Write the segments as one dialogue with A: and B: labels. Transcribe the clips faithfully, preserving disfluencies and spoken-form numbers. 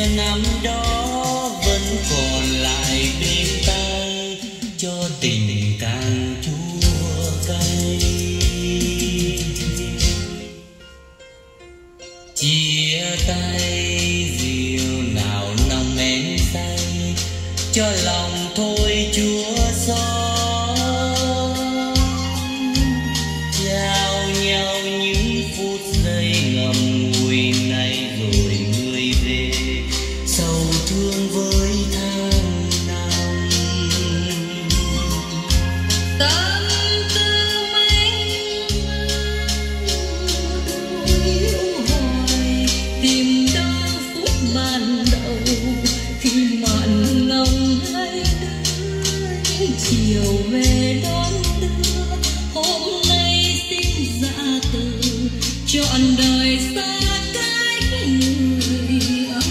A: xưa năm đó vẫn còn lại bên tai, cho tình càng chua cay. Chia tay dịu nào nồng men say, cho lòng thôi chúa xót. Trao nhau những phút giây ngậm ngùi này rồi người về, sầu thương với tháng năm.
B: Tâm tư mênh mang hỏi tìm đâu phút ban đầu, khi mặn nồng hai đứa những chiều về đón đưa. Hôm nay xin ra từ trọn đời xa cách người ơi.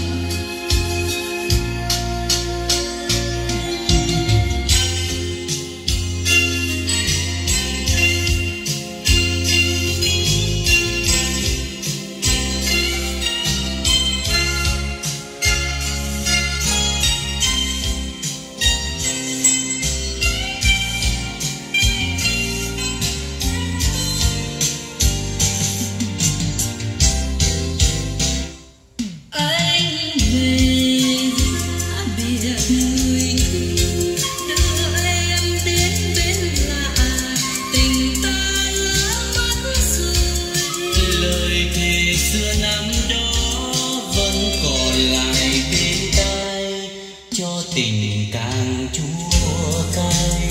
A: Xưa năm đó vẫn còn lại bên tai, cho tình càng chua cay.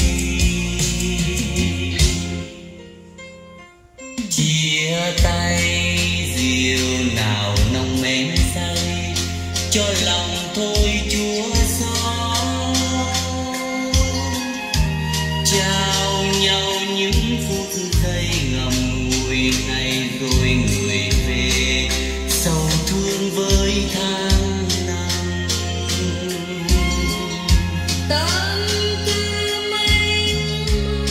A: Chia tay dịu nào nồng men say, cho lòng thôi chúa xót. Trao nhau những phút giây ngậm ngùi này rồi người về, sầu thương với tháng năm.
B: Tâm tư mênh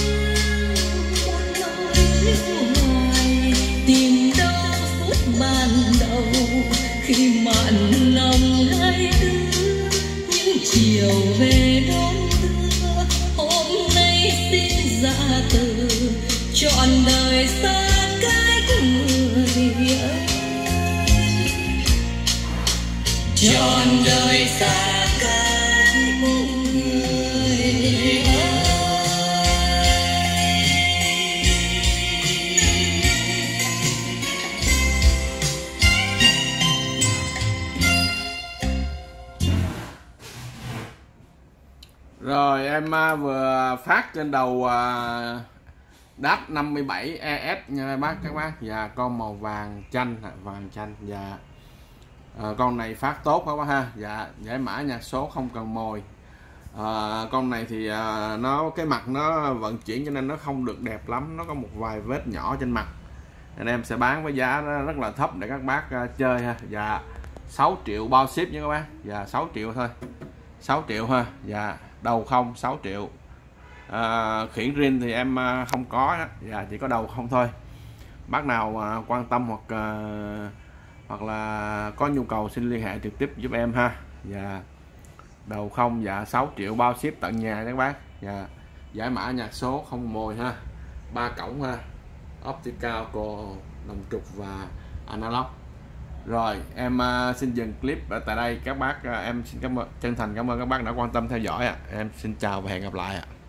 B: mang một nỗi hoài tìm đâu phút ban đầu, khi mặn nồng hai đứa những chiều về đón đưa. Hôm nay xin ra từ trọn đời xa cách người ơi.
A: Trọn đời xa cách người ơi.
C: Rồi em à, vừa phát trên đầu à, đáp năm mươi bảy E S nha bác các bác. Và con màu vàng chanh, vàng chanh. Và à, con này phát tốt không bác ha. Dạ, giải mã nhạc số không cần mồi. à, Con này thì à, nó cái mặt nó vận chuyển cho nên nó không được đẹp lắm, nó có một vài vết nhỏ trên mặt, nên em sẽ bán với giá rất là thấp để các bác à, chơi ha. Dạ, sáu triệu bao ship nha các bác. Dạ, sáu triệu thôi, sáu triệu ha. Dạ, đầu không sáu triệu. à, khiển rin thì em à, không có đó. Dạ, chỉ có đầu không thôi. Bác nào à, quan tâm hoặc à, hoặc là có nhu cầu xin liên hệ trực tiếp giúp em ha. Dạ, đầu không. Dạ, sáu triệu bao ship tận nhà các bác. Dạ, giải mã nhạc số không mồi ha, ba cổng ha, optical, đồng trục và analog. Rồi em uh, xin dừng clip ở tại đây các bác. uh, em xin cảm ơn, chân thành cảm ơn các bác đã quan tâm theo dõi ạ. à. Em xin chào và hẹn gặp lại ạ. à.